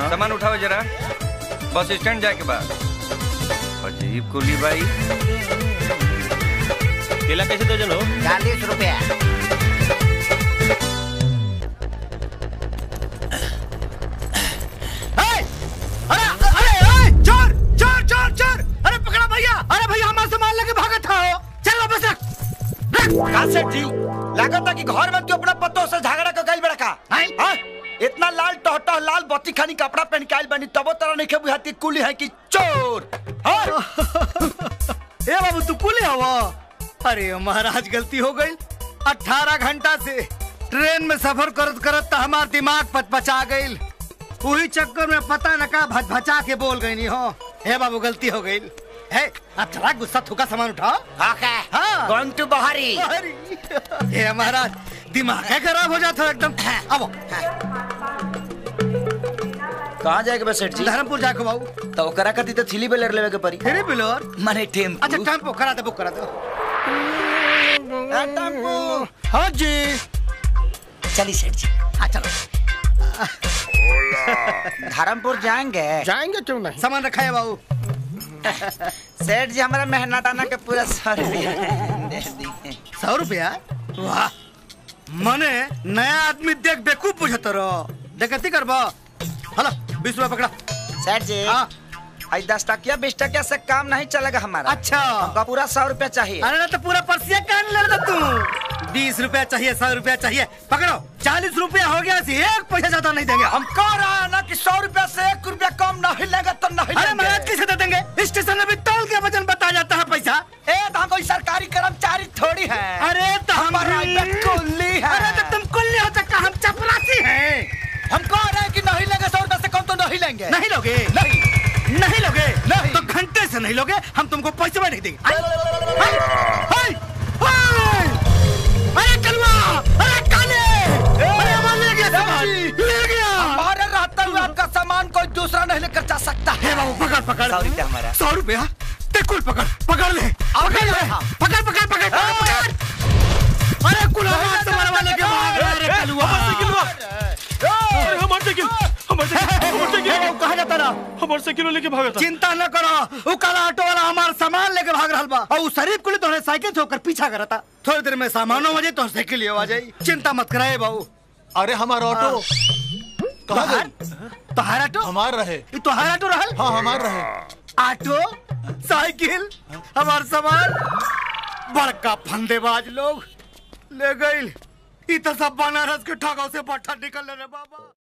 सामान उठाओ जरा, बस स्टैंड जाके बाद। अजीब कुली भाई। केला कैसे दर्जन हो? 40 रुपया। चोर चोर चोर चोर! अरे पकड़ा भैया! अरे भैया हमारा सामान लेके भागा था। चल वापस रख। सेठ जी लागत कि घर में तू अपना पत्तों से झगड़ा कर गई बड़ा का? इतना लाल टहटह लाल बत्ती खानी कपड़ा पहन के आइल बनी तबो तरह नहीं के बुझाती कुली है कि चोर। ए बाबू तू कुली हवा? अरे महाराज गलती हो गई। 18 घंटा से ट्रेन में सफर करत करत हमार दिमाग पचपचा गई। वही चक्कर में पता न का भचभचा के बोल गई नहीं हो। हे बाबू गलती हो गई है। अब चला गुस्सा थूका सामान उठाओ। हाँ गोइंग टू बहारी। ये महाराज दिमाग है खराब हो जाता है एकदम। अब कहाँ जाएगा बस सेठ जी? धर्मपुर जाके बाबू। तो करा करती तो थ्री व्हीलर लेवे के पड़ी। थ्री व्हीलर माने टेम्पो। अच्छा टेम्पो करा दे, बुक करा दो। टेम्पो। हाँ जी चलिए सेठ जी। हाँ चलो। धर्मपुर जाएंगे? जाएंगे क्यों नहीं? सामान रखा है बाबू। सेठ जी हमारा मेहनत आना के पूरा 100 रुपया दे दी। 100 रुपया? वाह मने नया आदमी देख बेकूफ बुझत रहो। देखती करबा। हलो 20 रुपया पकड़ा। सेठ जी हाँ 10 टकिया 20 टकिया से काम नहीं चलेगा हमारा। अच्छा हमका पूरा 100 रुपया चाहिए। अरे ना तो पूरा पर्सिया कान ले रहा तू। 20 रुपया चाहिए, 100 रुपया चाहिए, पकड़ो। 40 रुपया हो गया, एक पैसा ज्यादा नहीं देंगे। हम कह रहा है ना कि 100 रुपया से 1 रुपया कम नहीं लेगा तो नहीं अरे महाराज कैसे दे देंगे? स्टेशन में भी तौल के वजन बता जाता है पैसा। तो हम कोई सरकारी कर्मचारी थोड़ी है। अरे तो हमारा कुल्ली है। अरे तो तुम कुल्ली हो तो हम चपरासी हैं। हम कह रहे हैं कि नहीं लेंगे, 100 रुपया से कम तो नहीं लेंगे। नहीं लोगे? नहीं लोगे? नहीं तो घंटे से नहीं लोगे, हम तुमको पैसे में नहीं देंगे। अरे कलवा! अरे काले! अरे हमारे ले गया सामान! ले गया! हमारे रहते हुए आपका सामान कोई दूसरा नहीं लेकर जा सकता है। बाबू पकड़ पकड़। 100 रुपया हमारा। 100 रुपया? कुल पकड़ पकड़ ले। पकड़ ले। पकड़ पकड़ पकड़ पकड़। अरे कुल हमारे सामान वाले के भाग रहा है कलवा। कहा जाता ना हमारे साइकिल लेके भागा था। चिंता न करो, वो काला ऑटो वाला हमारा सामान लेके भाग रहा बा। और शरीफ कुली तो साइकिल से होकर पीछा कर था। थोड़ी देर में सामानों हो जाए तो साइकिल आ जाए। चिंता मत कराए बाबू। अरे हमारा ऑटो कहाँ गई? तोहार ऑटो हमार रहे। तोहार ऑटो रहल? हाँ हमार रहे। ऑटो साइकिल हमार सामान। बड़का फंदेबाज लोग ले गई। इ तो सब बनारस के ठगाव से बट्ठा निकल रहे बाबा।